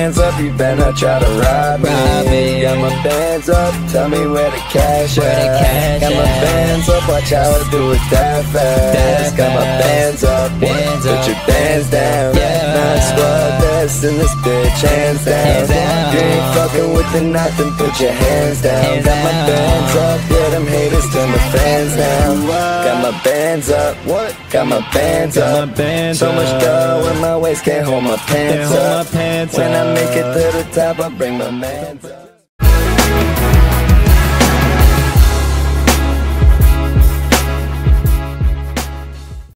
bands up, you better try to rob me. Got my bands up, tell me where the cash at. Got my bands up, watch how I do it that fast. Got my bands up, put your bands down. Knock squad best in this bitch, hands down. You ain't fucking with the Nock, then put your hands down. Got my bands up, yeah, them haters turn the fans down. Got my bands up, got my bands up. So much dough in my waist, can't hold my pants up. When I make it to the top, I bring my mans up.